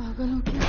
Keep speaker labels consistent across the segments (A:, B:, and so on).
A: पागल हो क्या?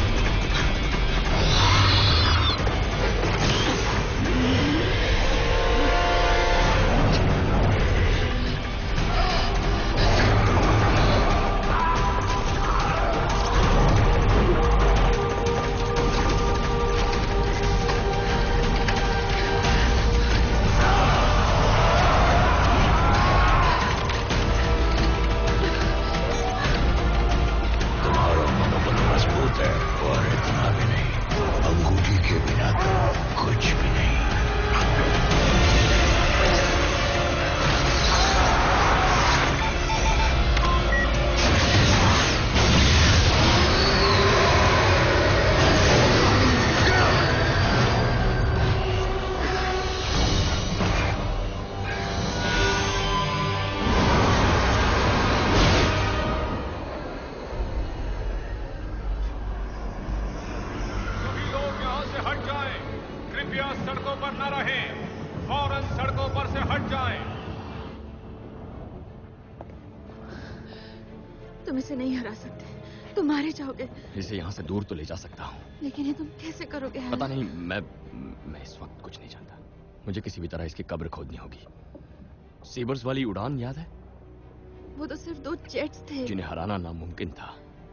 A: तुम इसे नहीं हरा सकते, तुम मारे जाओगे।
B: इसे यहाँ से दूर तो ले जा सकता हूँ,
A: लेकिन ये तुम कैसे करोगे?
B: पता नहीं, मैं इस वक्त कुछ नहीं जानता। मुझे किसी भी तरह इसकी कब्र खोदनी होगी। सीबर्स वाली उड़ान याद है?
A: वो तो सिर्फ 2 जेट्स थे
B: जिन्हें हराना नामुमकिन था।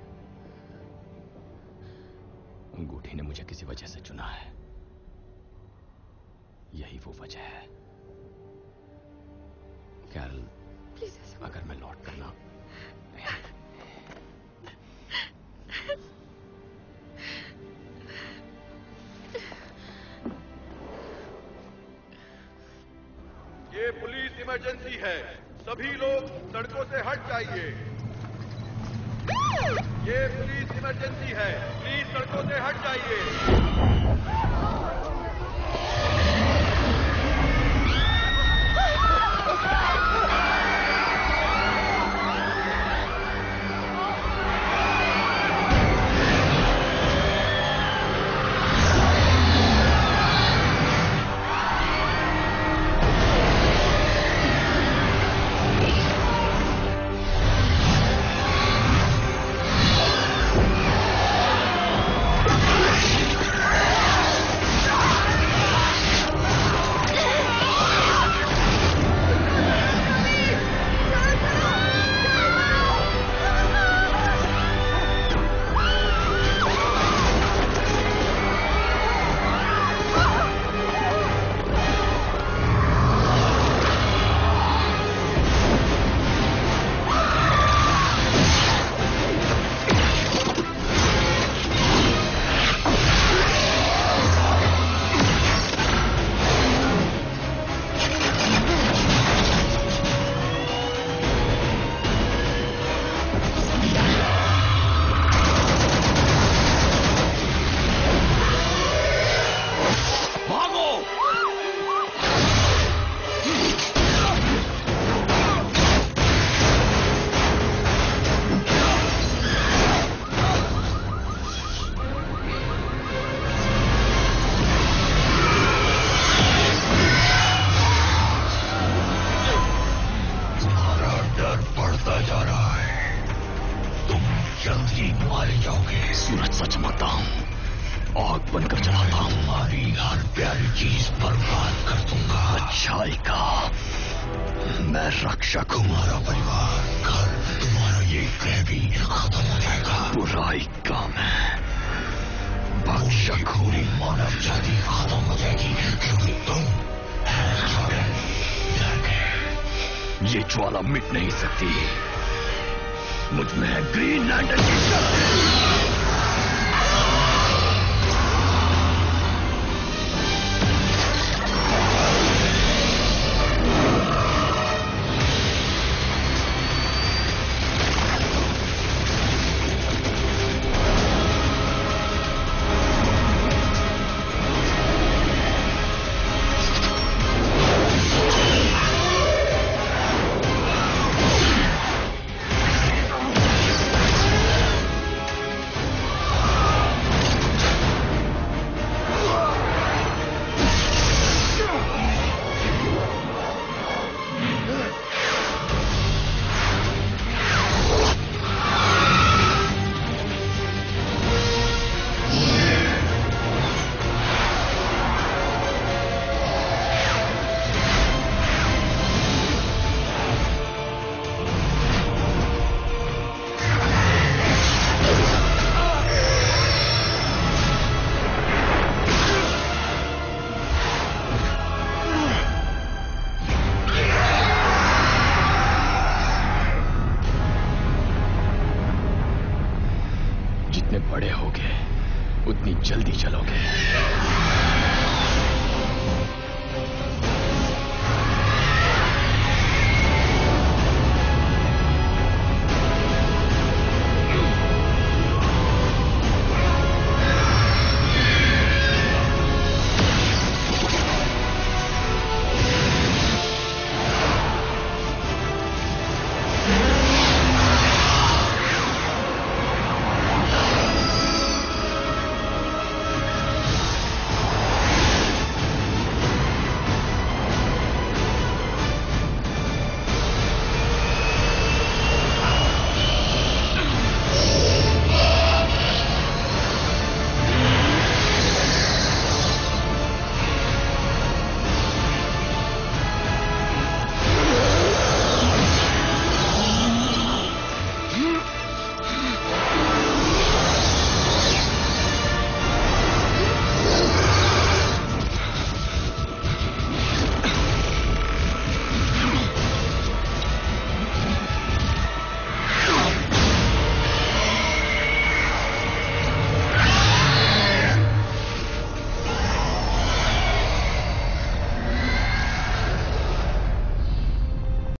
B: अंगूठी ने मुझे किसी वजह से चुना है, यही वो वजह है। कैरल, अगर मैं लौट कर ना
C: ये पुलिस इमरजेंसी है, सभी लोग सड़कों से हट जाइए। ये पुलिस इमरजेंसी है, प्लीज सड़कों से हट जाइए।
B: उतनी जल्दी चलोगे।